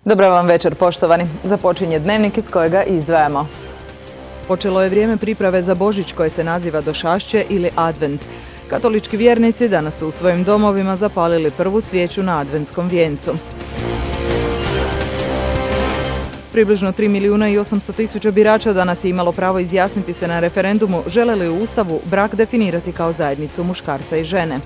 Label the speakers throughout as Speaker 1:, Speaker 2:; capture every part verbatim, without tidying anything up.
Speaker 1: Dobar vam večer, poštovani. Započinje dnevnik iz kojega izdvajamo. Počelo je vrijeme priprave za Božić koje se naziva Došašće ili Advent. Katolički vjernici danas su u svojim domovima zapalili prvu svijeću na adventskom vijencu. Približno tri milijuna i osamsto tisuća birača danas je imalo pravo izjasniti se na referendumu žele li u Ustavu brak definirati kao zajednicu muškarca i žene.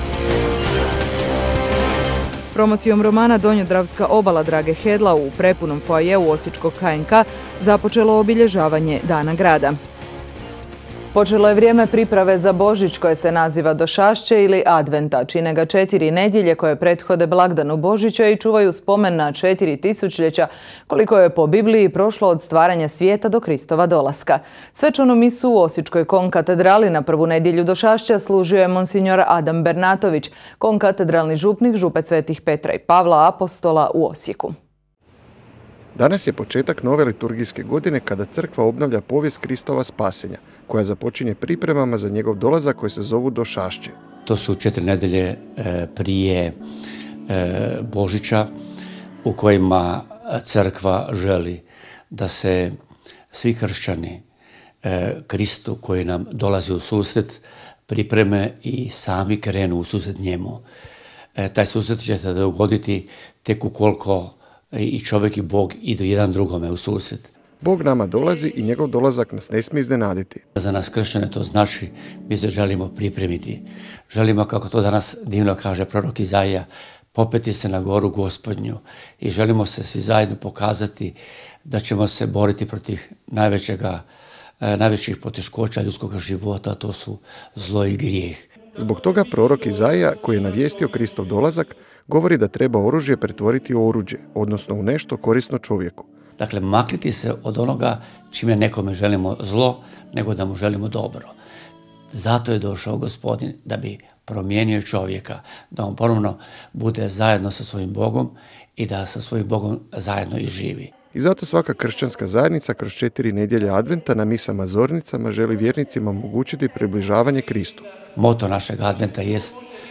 Speaker 1: Promocijom romana Donjodravska obala Drage Hedla u prepunom foajeu Osječkog H N K započelo obilježavanje Dana grada. Počelo je vrijeme priprave za Božić koje se naziva Došašće ili Adventa. Čine ga četiri nedjelje koje prethode blagdanu Božića i čuvaju spomen na četiri tisućljeća koliko je po Bibliji prošlo od stvaranja svijeta do Kristova dolaska. Svečanu misu u Osječkoj konkatedrali na prvu nedjelju Došašća služio je monsignor Adam Bernatović, konkatedralni župnik Župe Svetih Petra i Pavla Apostola u Osijeku.
Speaker 2: Danas je početak nove liturgijske godine kada crkva obnavlja povijest Kristova spasenja, koja započinje pripremama za njegov dolazak koji se zovu Došašće.
Speaker 3: To su četiri nedelje prije Božića u kojima crkva želi da se svi kršćani Kristu koji nam dolazi u susret pripreme i sami krenu u susret njemu. Taj susret će se dogoditi tek ukoliko i čovjek i Bog idu jedan drugome u susret.
Speaker 2: Bog nama dolazi i njegov dolazak nas ne smije iznenaditi.
Speaker 3: Za nas kršćane to znači mi se želimo pripremiti. Želimo, kako to danas divno kaže prorok Izaija, popeti se na goru Gospodnju i želimo se svi zajedno pokazati da ćemo se boriti protiv najvećega, najvećih poteškoća ljudskog života, a to su zlo i grijeh.
Speaker 2: Zbog toga prorok Izaija, koji je navijestio Kristov dolazak, govori da treba oružje pretvoriti u oruđe, odnosno u nešto korisno čovjeku.
Speaker 3: Dakle, makniti se od onoga čime nekome želimo zlo, nego da mu želimo dobro. Zato je došao Gospodin da bi promijenio čovjeka, da on ponovno bude zajedno sa svojim Bogom i da sa svojim Bogom zajedno i živi.
Speaker 2: I zato svaka kršćanska zajednica kroz četiri nedjelje Adventa na misama zornicama želi vjernicima omogućiti približavanje Kristu.
Speaker 3: Moto našeg Adventa jest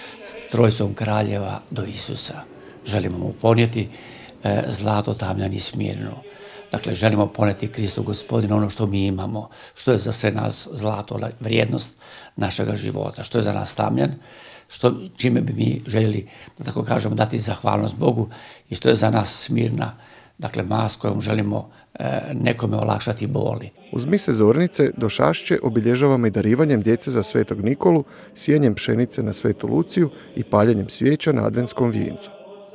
Speaker 3: s trojicom kraljeva do Isusa. Želimo mu ponijeti e, zlato, tamjan i smirnu. Dakle, želimo ponijeti Kristu Gospodina ono što mi imamo, što je za sve nas zlato, vrijednost našega života, što je za nas tamjan, što, čime bi mi željeli, da tako kažemo, dati zahvalnost Bogu i što je za nas smirna, dakle, mas kojom želimo e, nekome olakšati boli.
Speaker 2: Uz mise zornice Došašće obilježavamo i darivanjem djece za Svetog Nikolu, sijanjem pšenice na Svetu Luciju i paljenjem svijeća na adventskom vijencu.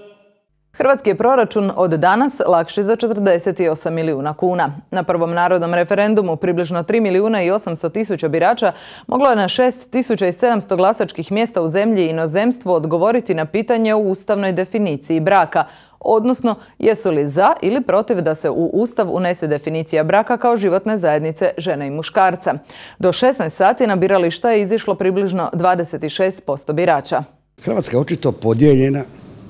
Speaker 1: Hrvatski je proračun od danas lakši za četrdeset osam milijuna kuna. Na prvom narodnom referendumu približno tri milijuna i osamsto tisuća birača moglo je na šest tisuća sedamsto glasačkih mjesta u zemlji i inozemstvu odgovoriti na pitanje o ustavnoj definiciji braka, odnosno jesu li za ili protiv da se u Ustav unese definicija braka kao životne zajednice žene i muškarca. Do šesnaest sati na birališta je izišlo približno dvadeset šest posto birača.
Speaker 4: Hrvatska je očito podijeljena.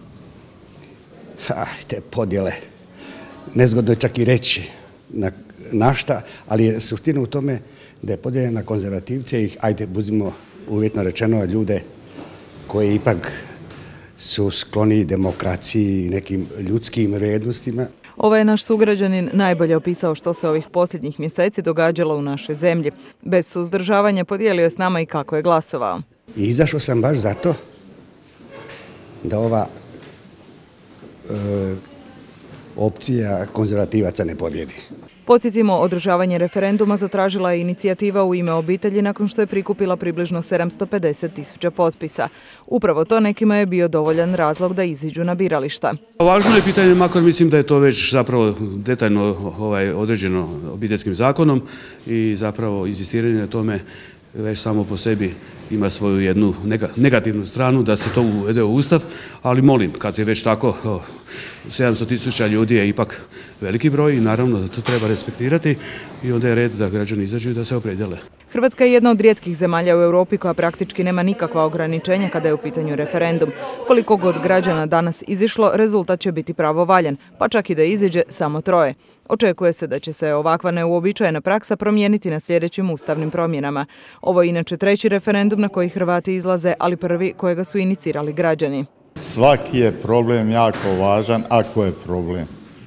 Speaker 4: Ha, te podjele, nezgodno je čak i reći na, na šta, ali je suština u tome da je podijeljena na konzervativce i, ajde, buzimo uvjetno rečeno, ljude koji ipak su skloni demokraciji i nekim ljudskim vrijednostima.
Speaker 1: Ovaj je naš sugrađanin najbolje opisao što se ovih posljednjih mjeseci događalo u našoj zemlji. Bez suzdržavanja podijelio je s nama i kako je glasovao.
Speaker 4: I izašao sam baš zato da ova e, opcija konzervativaca ne pobjedi.
Speaker 1: Podsjetimo, održavanje referenduma zatražila je inicijativa U ime obitelji nakon što je prikupila približno sedamsto pedeset tisuća potpisa. Upravo to nekima je bio dovoljan razlog da iziđu na birališta.
Speaker 5: Važno je pitanje, makar mislim da je to već zapravo detaljno ovaj, određeno obiteljskim zakonom i zapravo inzistiranje na tome već samo po sebi ima svoju jednu negativnu stranu da se to uvede u Ustav, ali molim, kad je već tako, sedamsto tisuća ljudi je ipak veliki broj i naravno da to treba respektirati i onda je red da građani izađu i da se opredijele.
Speaker 1: Hrvatska je jedna od rijetkih zemalja u Europi koja praktički nema nikakva ograničenja kada je u pitanju referendum. Koliko god građana danas izišlo, rezultat će biti pravovaljan, pa čak i da iziđe samo troje. Očekuje se da će se ovakva neuobičajena praksa promijeniti na sljedećim ustavnim promjenama. Ovo je inače treći referendum na koji Hrvati izlaze, ali prvi kojega su inicirali građani.
Speaker 6: Svaki je problem jako važan ako je problem.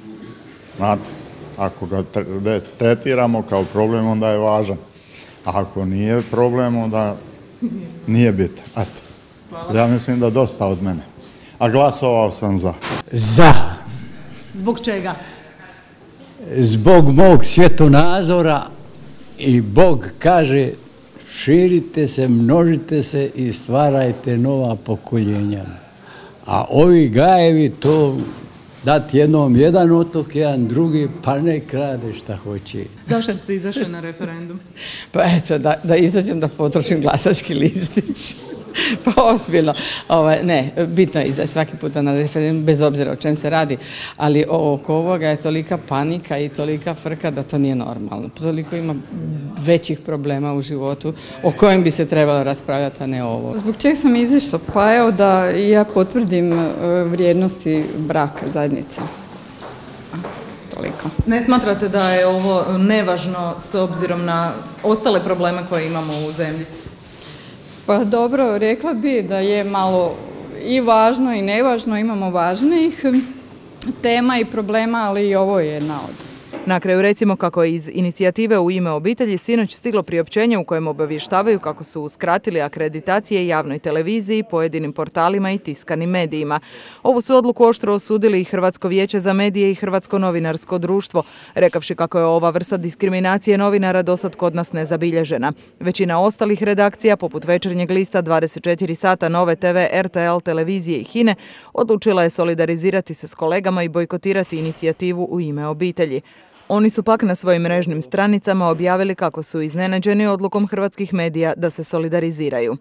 Speaker 6: Znate, ako ga tretiramo kao problem, onda je važan. A ako nije problem, onda nije bitan. Eto. Ja mislim da dosta od mene. A glasovao sam za.
Speaker 7: Za.
Speaker 1: Zbog čega?
Speaker 7: Zbog mog svjetonazora i Bog kaže širite se, množite se i stvarajte nova pokoljenja. A ovi gajevi to dati jednom jedan otok, jedan drugi, pa ne krade šta hoće.
Speaker 1: Zašto ste izašli na referendum?
Speaker 8: Pa eto, da, da izađem da potrošim glasački listić. Pa ozbiljno. Ovaj, ne, bitno je izaći svaki puta na referendum, bez obzira o čem se radi, ali oko ovoga je tolika panika i tolika frka da to nije normalno. Toliko ima većih problema u životu o kojem bi se trebalo raspravljati, a ne ovo.
Speaker 9: Zbog čega sam izašla? Pa evo da ja potvrdim vrijednosti braka, zajednice. Toliko.
Speaker 1: Ne smatrate da je ovo nevažno s obzirom na ostale probleme koje imamo u zemlji?
Speaker 9: Pa dobro, rekla bi da je malo i važno i nevažno, imamo važnijih tema i problema, ali i ovo je jedna od.
Speaker 1: Na kraju recimo kako je iz inicijative U ime obitelji sinoć stiglo priopćenje u kojem obavještavaju kako su uskratili akreditacije javnoj televiziji, pojedinim portalima i tiskanim medijima. Ovu su odluku oštro osudili i Hrvatsko vijeće za medije i Hrvatsko novinarsko društvo, rekavši kako je ova vrsta diskriminacije novinara dosad kod nas nezabilježena. Većina ostalih redakcija, poput Večernjeg lista, dvadeset četiri sata, Nove te ve, er te el, televizije i Hine, odlučila je solidarizirati se s kolegama i bojkotirati inicijativu U ime obitelji. Oni su pak na svojim mrežnim stranicama objavili kako su iznenađeni odlukom hrvatskih medija da se solidariziraju.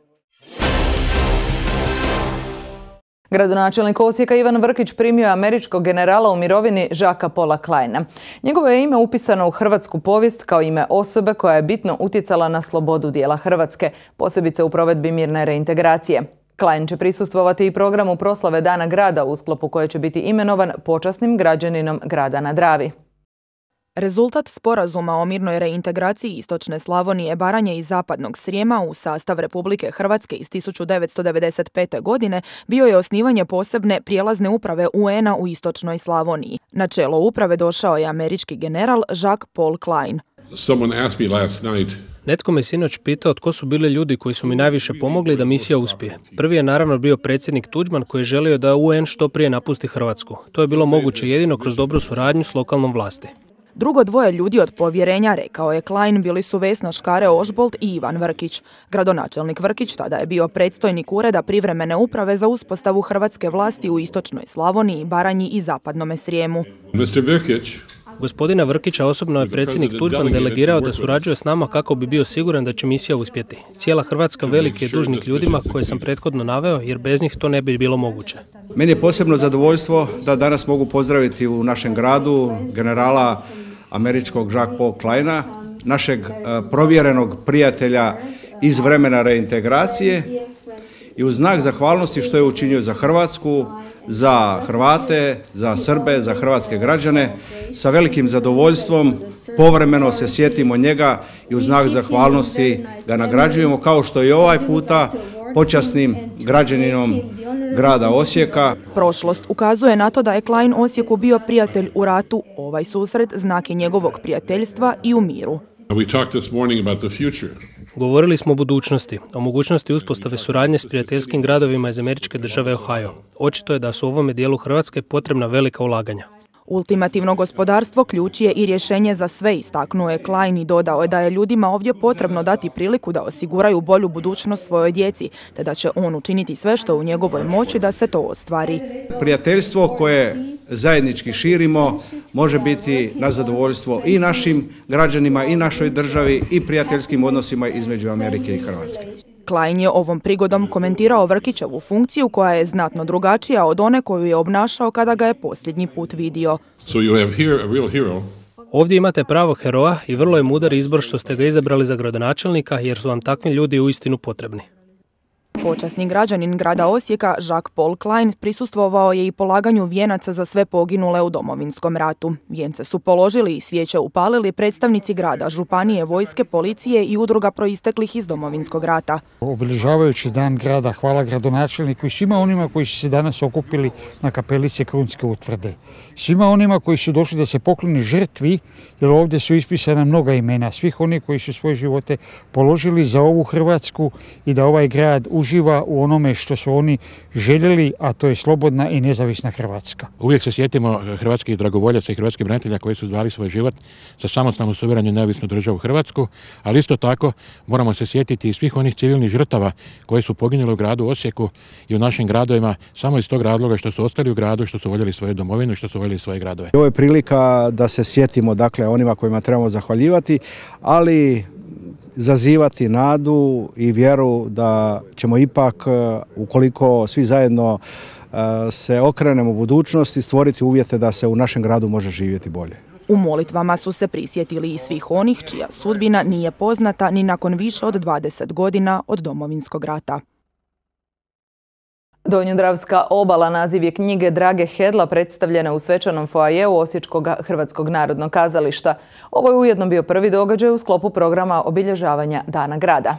Speaker 1: Gradonačelnik Osijeka Ivan Vrkić primio američkog generala u mirovini Jacquesa Paula Kleina. Njegovo je ime upisano u hrvatsku povijest kao ime osobe koja je bitno utjecala na slobodu dijela Hrvatske, posebice u provedbi mirne reintegracije. Klein će prisustvovati i programu proslave Dana grada u sklopu koje će biti imenovan počasnim građaninom grada na Dravi.
Speaker 10: Rezultat sporazuma o mirnoj reintegraciji istočne Slavonije, Baranje i zapadnog Srijema u sastav Republike Hrvatske iz tisuću devetsto devedeset pete. godine bio je osnivanje posebne prijelazne uprave U en-a u istočnoj Slavoniji. Na čelo uprave došao je američki general Jacques Paul Klein.
Speaker 11: Netko me sinoć pitao tko su bili ljudi koji su mi najviše pomogli da misija uspije. Prvi je naravno bio predsjednik Tuđman koji je želio da U en što prije napusti Hrvatsku. To je bilo moguće jedino kroz dobru suradnju s lokalnom vlasti.
Speaker 10: Drugo dvoje ljudi od povjerenja, rekao je Klein, bili su Vesna Škare-Ožbolt i Ivan Vrkić. Gradonačelnik Vrkić tada je bio predstojnik ureda privremene uprave za uspostavu hrvatske vlasti u istočnoj Slavoniji, Baranji i zapadnome Srijemu.
Speaker 11: Gospodina Vrkića osobno je predsjednik Tuđman delegirao da surađuje s nama kako bi bio siguran da će misija uspjeti. Cijela Hrvatska veliki je dužnik ljudima koje sam prethodno naveo jer bez njih to ne bi bilo moguće.
Speaker 12: Meni je posebno zadovoljstvo da danas mogu pozdraviti u našem gradu generala američkog Jacques Paul Kleina, našeg provjerenog prijatelja iz vremena reintegracije i u znak zahvalnosti što je učinio za Hrvatsku, za Hrvate, za Srbe, za hrvatske građane. Sa velikim zadovoljstvom povremeno se sjetimo njega i u znak zahvalnosti ga nagrađujemo kao što i ovaj puta počasnim građaninom grada Osijeka.
Speaker 10: Prošlost ukazuje na to da je Klein Osijeku bio prijatelj u ratu. Ovaj susret znak je njegovog prijateljstva i u miru.
Speaker 11: Govorili smo o budućnosti, o mogućnosti uspostave suradnje s prijateljskim gradovima iz američke države Ohio. Očito je da su u ovome dijelu Hrvatske potrebna velika ulaganja.
Speaker 10: Ultimativno gospodarstvo ključ je i rješenje za sve, istaknuo je Klein i dodao je da je ljudima ovdje potrebno dati priliku da osiguraju bolju budućnost svojoj djeci, te da će on učiniti sve što u njegovoj moći da se to ostvari.
Speaker 12: Prijateljstvo koje zajednički širimo može biti na zadovoljstvo i našim građanima i našoj državi i prijateljskim odnosima između Amerike i Hrvatske.
Speaker 10: Klein je ovom prigodom komentirao Vrkićevu funkciju koja je znatno drugačija od one koju je obnašao kada ga je posljednji put vidio.
Speaker 11: So you have here a real hero. Ovdje imate pravog heroja i vrlo je mudar izbor što ste ga izabrali za gradonačelnika jer su vam takvi ljudi uistinu potrebni.
Speaker 10: Počasni građanin grada Osijeka Jacques Paul Klein prisustvovao je i polaganju vijenaca za sve poginule u Domovinskom ratu. Vijence su položili i svijeće upalili predstavnici grada, županije, vojske, policije i udruga proisteklih iz Domovinskog rata.
Speaker 13: Obilježavajući dan grada, hvala gradonačelniku i svima onima koji su se danas okupili na kapelici Krunske utvrde. Svima onima koji su došli da se pokloni žrtvi, jer ovdje su ispisana mnoga imena svih onih koji su svoje živote položili za ovu Hrvatsku i da ovaj grad uživa u onome što su oni željeli, a to je slobodna i nezavisna Hrvatska.
Speaker 14: Uvijek se sjetimo hrvatskih dragovoljaca i hrvatskih branitelja koji su dali svoj život za samostalnu, suverenu i neovisnu državu Hrvatsku, ali isto tako moramo se sjetiti i svih onih civilnih žrtava koji su poginuli u gradu Osijeku i u našim gradovima samo iz tog razloga što su ostali u gradu, što su voljeli svoju domovinu i što su voljeli svoje gradove.
Speaker 12: Ovo je prilika da se sjetimo dakle onima kojima trebamo zahvaljivati, ali zazivati nadu i vjeru da ćemo ipak, ukoliko svi zajedno se okrenemo u budućnosti, stvoriti uvjete da se u našem gradu može živjeti bolje.
Speaker 10: U molitvama su se prisjetili i svih onih čija sudbina nije poznata ni nakon više od dvadeset godina od Domovinskog rata.
Speaker 1: Donjodravska obala naziv je knjige Drage Hedla predstavljena u svečanom foajeu Osječkog Hrvatskog narodnog kazališta. Ovo je ujedno bio prvi događaj u sklopu programa obilježavanja Dana grada.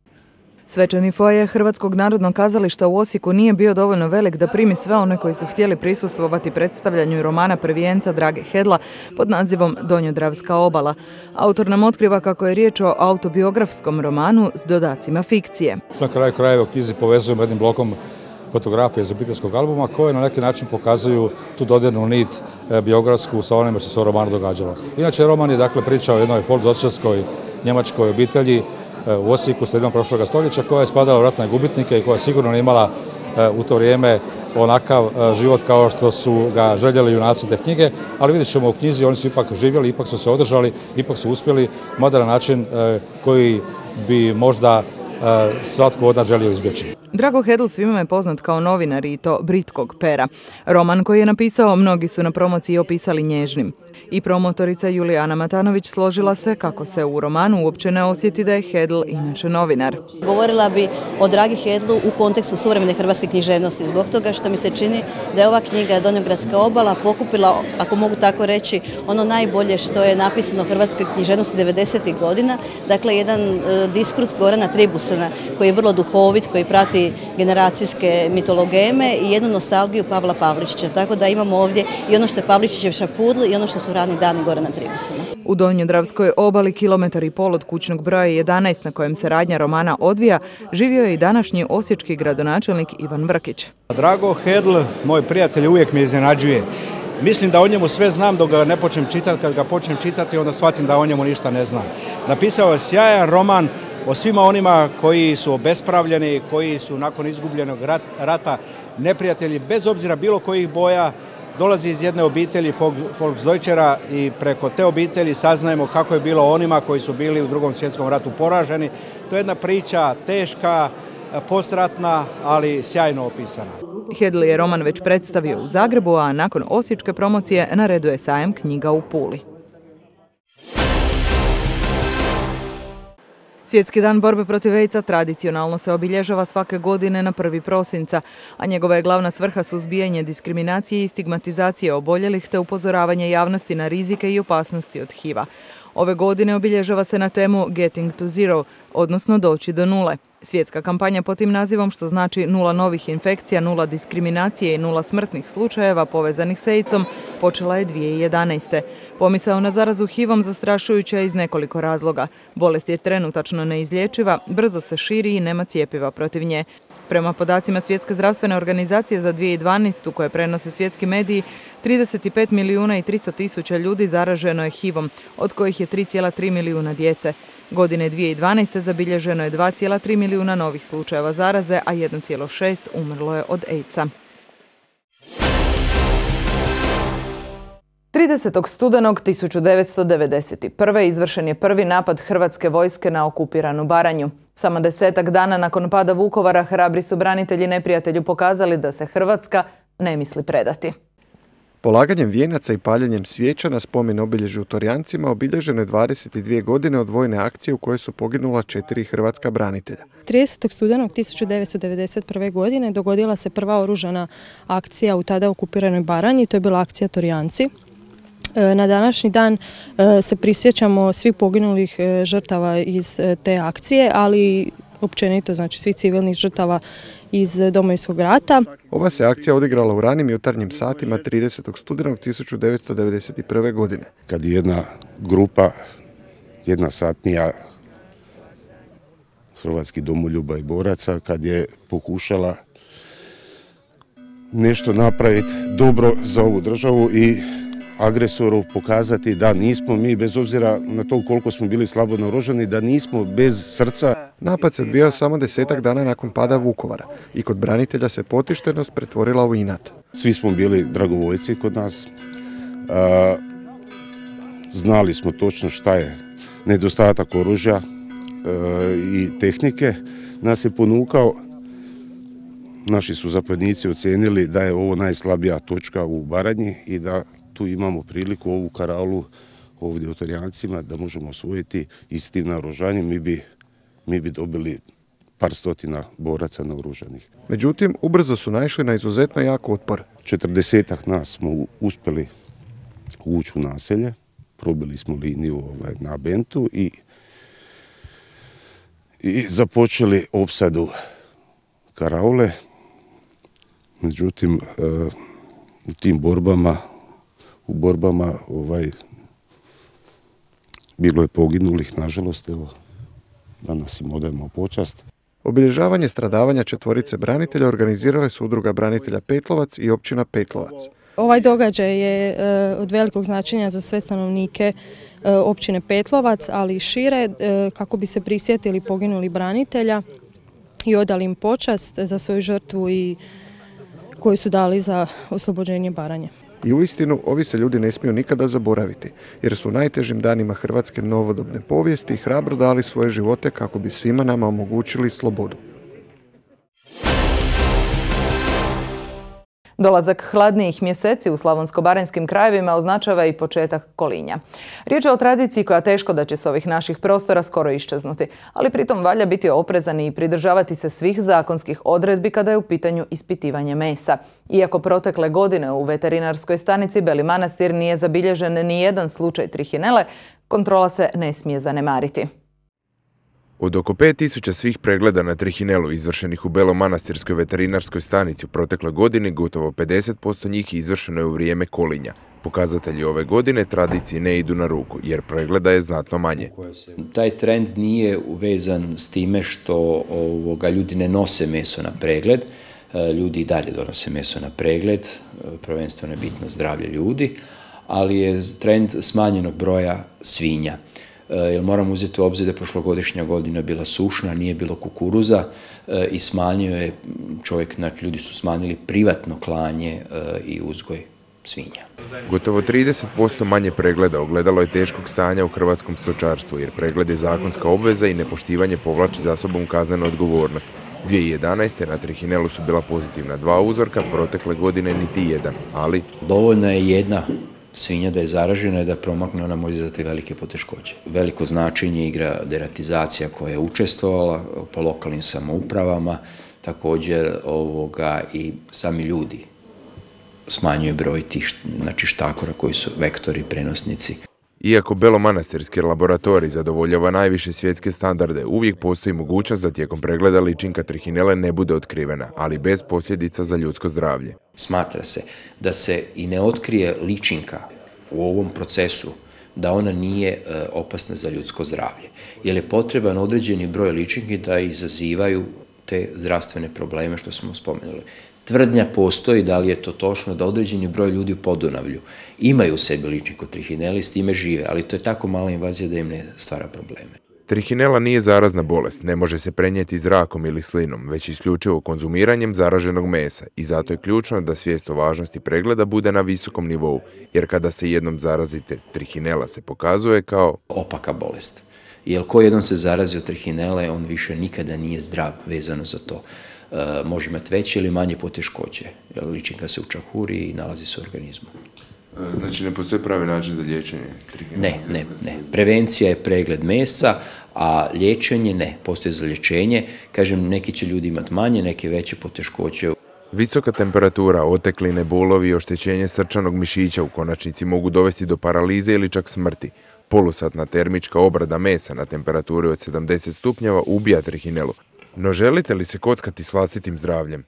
Speaker 1: Svečani foaje Hrvatskog narodnog kazališta u Osijeku nije bio dovoljno velik da primi sve one koji su htjeli prisustvovati predstavljanju romana prvijenca Drage Hedla pod nazivom Donjodravska obala. Autor nam otkriva kako je riječ o autobiografskom romanu s dodacima fikcije.
Speaker 15: Na kraju krajeva u knjizi povezujemo jednim blokom fotografije iz obiteljskog albuma koje na neki način pokazuju tu dodirnu nit biografsku sa onime što se u romanu događalo. Inače, roman je dakle priča o jednoj folksovčarskoj njemačkoj obitelji u Osijeku sredinom prošloga stoljeća koja je spadala u ratne gubitnike i koja sigurno imala u to vrijeme onakav život kao što su ga željeli junaci te knjige, ali vidjet ćemo u knjizi oni su ipak živjeli, ipak su se održali, ipak su uspjeli, mada na način koji bi možda svatko od nas želio izbjeći.
Speaker 1: Drago Hedl svima je poznat kao novinar i to britkog pera. Roman koji je napisao mnogi su na promociji opisali nježnim. I promotorica Julijana Matanović složila se kako se u romanu uopće ne osjeti da je Hedl inače novinar.
Speaker 16: Govorila bi o Dragi Hedlu u kontekstu suvremene hrvatske književnosti zbog toga što mi se čini da je ova knjiga Donjogradska obala pokupila, ako mogu tako reći, ono najbolje što je napisano u hrvatskoj književnosti devedesetih godina. Dakle, jedan e, diskurs Gorana Tribusona koji je vrlo duhovit, koji prati generacijske mitologeme i jednu nostalgiju Pavla Pavličića. Tako da imamo ovdje i ono što je Pavličićev Šapudl i ono što su rani dani Gorana Tribusona.
Speaker 1: U Donjodravskoj obali, kilometar i pol od kućnog broja jedanaest na kojem se radnja romana odvija, živio je i današnji osječki gradonačelnik Ivan Vrkić.
Speaker 12: Drago Hedl, moj prijatelj, uvijek me iznenađuje. Mislim da o njemu sve znam dok ga ne počnem čitati. Kad ga počnem čitati, onda shvatim da o njemu ništa ne znam. Napisao je sjajan roman o svima onima koji su obespravljeni, koji su nakon izgubljenog rata neprijatelji, bez obzira bilo kojih boja. Dolazi iz jedne obitelji Volksdeutschera i preko te obitelji saznajemo kako je bilo onima koji su bili u Drugom svjetskom ratu poraženi. To je jedna priča teška, postratna, ali sjajno opisana.
Speaker 1: Hedl je roman već predstavio u Zagrebu, a nakon osječke promocije na redu je sajam knjiga u Puli. Svjetski dan borbe protiv AIDS-a tradicionalno se obilježava svake godine na prvi prosinca, a njegova je glavna svrha suzbijanje diskriminacije i stigmatizacije oboljelih te upozoravanje javnosti na rizike i opasnosti od H I V-a. Ove godine obilježava se na temu Getting to Zero, odnosno doći do nule. Svjetska kampanja pod tim nazivom, što znači nula novih infekcija, nula diskriminacije i nula smrtnih slučajeva povezanih s AIDS-om, počela je dvije tisuće jedanaeste. Pomisao na zarazu H I V-om zastrašujuća je iz nekoliko razloga. Bolest je trenutačno neizlječiva, brzo se širi i nema cjepiva protiv nje. Prema podacima Svjetske zdravstvene organizacije za dvije tisuće dvanaestu koje prenose svjetski mediji, trideset pet milijuna i tristo tisuća ljudi zaraženo je H I V-om, od kojih je tri zarez tri milijuna djece. Godine dvije tisuće dvanaeste zabilježeno je dva zarez tri milijuna novih slučajeva zaraze, a jedan zarez šest umrlo je od AIDS-a. tridesetog studenog tisuću devetsto devedeset prve. izvršen je prvi napad hrvatske vojske na okupiranu Baranju. Samo desetak dana nakon pada Vukovara hrabri su branitelji neprijatelju pokazali da se Hrvatska ne misli predati.
Speaker 2: Polaganjem vijenaca i paljenjem svijeća na spomen obilježju u Torjancima obilježeno je dvadeset dvije godine od vojne akcije u kojoj su poginula četiri hrvatska branitelja.
Speaker 17: tridesetog studenog tisuću devetsto devedeset prve. godine dogodila se prva oružana akcija u tada okupiranoj Baranji, to je bila akcija Torjanci. Na današnji dan se prisjećamo svih poginulih žrtava iz te akcije, ali općenito, znači svih civilnih žrtava iz Domovinskog rata.
Speaker 2: Ova se akcija odigrala u ranim jutarnjim satima tridesetog studenog tisuću devetsto devedeset prve. godine.
Speaker 4: Kad je jedna grupa, jedna satnija hrvatskih domoljuba i boraca, kad je pokušala nešto napraviti dobro za ovu državu i agresoru pokazati da nismo mi, bez obzira na to koliko smo bili slabo naoružani, da nismo bez srca.
Speaker 2: Napad se odvijao samo desetak dana nakon pada Vukovara i kod branitelja se potištenost pretvorila u inat.
Speaker 4: Svi smo bili dragovoljci kod nas. A, znali smo točno šta je nedostatak oružja a, i tehnike. Nas je ponukao, naši su zapovjednici ocenili da je ovo najslabija točka u Baranji i da tu imamo priliku ovu karalu ovdje u Torjancima da možemo osvojiti i s tim naoružanjem mi bi, mi bi dobili par stotina boraca naoružanih.
Speaker 2: Međutim, ubrzo su naišli na izuzetno jak otpor.
Speaker 4: Četrdesetak nas smo uspjeli ući u naselje, probili smo liniju ovaj, na Bentu i, i započeli opsadu karaule. Međutim, u tim borbama U borbama ovaj, bilo je poginulih, nažalost, evo, danas im odajemo počast.
Speaker 2: Obilježavanje stradavanja četvorice branitelja organizirale su udruga branitelja Petlovac i općina Petlovac.
Speaker 17: Ovaj događaj je e, od velikog značenja za sve stanovnike e, općine Petlovac, ali i šire, e, kako bi se prisjetili poginuli branitelja i odali im počast za svoju žrtvu i koju su dali za oslobođenje Baranje.
Speaker 2: I uistinu, ovi se ljudi ne smiju nikada zaboraviti, jer su u najtežim danima hrvatske novodobne povijesti hrabro dali svoje živote kako bi svima nama omogućili slobodu.
Speaker 1: Dolazak hladnijih mjeseci u slavonsko-baranjskim krajevima označava i početak kolinja. Riječ je o tradiciji koja teško da će s ovih naših prostora skoro iščeznuti, ali pritom valja biti oprezan i pridržavati se svih zakonskih odredbi kada je u pitanju ispitivanje mesa. Iako protekle godine u veterinarskoj stanici Beli Manastir nije zabilježen ni jedan slučaj trihinele, kontrola se ne smije zanemariti.
Speaker 18: Od oko pet tisuća svih pregleda na trihinelu izvršenih u Belomanastirskoj veterinarskoj stanici u protekle godini, gotovo pedeset posto njih izvršeno je u vrijeme kolinja. Pokazatelji ove godine tradiciji ne idu na ruku, jer pregleda je znatno manje.
Speaker 19: Taj trend nije uvezan s time što ovoga, ljudi ne nose meso na pregled. Ljudi i dalje donose meso na pregled, prvenstveno je bitno zdravlje ljudi, ali je trend smanjenog broja svinja. Jer moramo uzeti u obzir da je prošlogodišnja godina bila sušna, nije bilo kukuruza i smanjio je čovjek, znači ljudi su smanjili privatno klanje i uzgoj svinja.
Speaker 18: Gotovo trideset posto manje pregleda ogledalo je teškog stanja u hrvatskom stočarstvu, jer pregled je zakonska obveza i nepoštivanje povlači za sobom kaznenu odgovornost. dvije tisuće jedanaeste. na trihinelu su bila pozitivna dva uzorka, protekle godine niti jedan, ali...
Speaker 19: Dovoljna je jedna svinja da je zaražena i da promakne, ona može izazvati velike poteškoće. Veliko značenje igra deratizacija koja je učestvovala po lokalnim samoupravama, također ovoga i sami ljudi smanjuje broj tih znači štakora koji su vektori, prenosnici.
Speaker 18: Iako Belomanastirski laboratorij zadovoljava najviše svjetske standarde, uvijek postoji mogućnost da tijekom pregleda ličinka trihinele ne bude otkrivena, ali bez posljedica za ljudsko zdravlje.
Speaker 19: Smatra se da se i ne otkrije ličinka u ovom procesu, da ona nije e, opasna za ljudsko zdravlje, jer je potreban određeni broj ličinki da izazivaju te zdravstvene probleme što smo spomenuli. Tvrdnja postoji, da li je to točno, da određeni broj ljudi u Podunavlju imaju u sebi ličinku trihinele i s time žive, ali to je tako mala invazija da im ne stvara probleme.
Speaker 18: Trihinela nije zarazna bolest, ne može se prenijeti zrakom ili slinom, već isključivo konzumiranjem zaraženog mesa i zato je ključno da svijest o važnosti pregleda bude na visokom nivou, jer kada se jednom zarazite, trihinela se pokazuje kao
Speaker 19: opaka bolest. Jer ko jednom se zarazi od trihinele, on više nikada nije zdrav vezano za to. može imati veće ili manje poteškoće, jer ličinka se učahuri i nalazi se u organizmu.
Speaker 18: Znači ne postoji pravi način za liječenje trihinele?
Speaker 19: Ne, ne, ne. Prevencija je pregled mesa, a liječenje ne. Postoji za liječenje. Kažem, neki će ljudi imati manje, neke veće poteškoće.
Speaker 18: Visoka temperatura, otekline, bolovi i oštećenje srčanog mišića u konačnici mogu dovesti do paralize ili čak smrti. Polusatna termička obrada mesa na temperaturi od sedamdeset stupnjeva ubija trihinelu. No želite li se kockati s vlastitim zdravljem?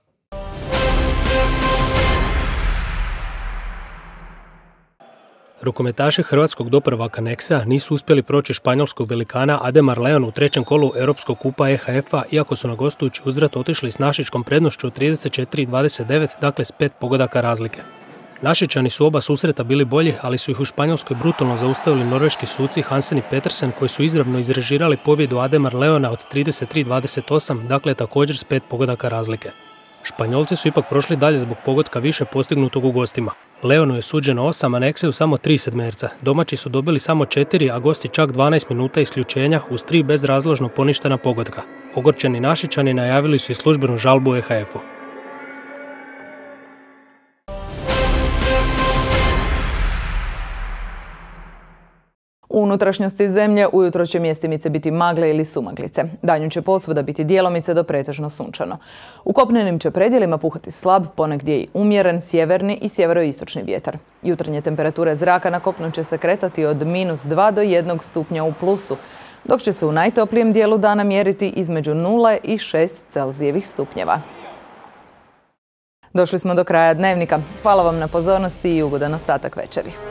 Speaker 11: Rukometaši hrvatskog doprvaka Nexa nisu uspjeli proći španjolskog velikana Ademar Leon u trećem kolu Europskog kupa E H F-a, iako su na gostujući uzvrat otišli s Našičkom prednošću od trideset četiri dvadeset devet, dakle s pet pogodaka razlike. Našičani su oba susreta bili bolji, ali su ih u Španjolskoj brutalno zaustavili norveški suci Hansen i Petersen, koji su izravno izrežirali pobjedu Ademar Leona od trideset tri dvadeset osam, dakle također s pet pogodaka razlike. Španjolci su ipak prošli dalje zbog pogotka više postignutog u gostima. Leonu je suđeno osam, a Nexeu samo tri sedmerca. Domaći su dobili samo četiri, a gosti čak dvanaest minuta isključenja uz tri bezrazložno poništena pogotka. Ogorčeni Našičani najavili su i službenu žalbu E H F-u.
Speaker 1: U unutrašnjosti zemlje ujutro će mjestimice biti magle ili sumaglice. Danju će posvuda biti dijelomice do pretežno sunčano. U kopnenim će predjelima puhati slab, ponegdje i umjeren sjeverni i sjeveroistočni vjetar. Jutarnje temperature zraka na kopnu će se kretati od minus dva do jednog stupnja u plusu, dok će se u najtoplijem dijelu dana mjeriti između nula i šest Celzijevih stupnjeva. Došli smo do kraja dnevnika. Hvala vam na pozornosti i ugodan ostatak večeri.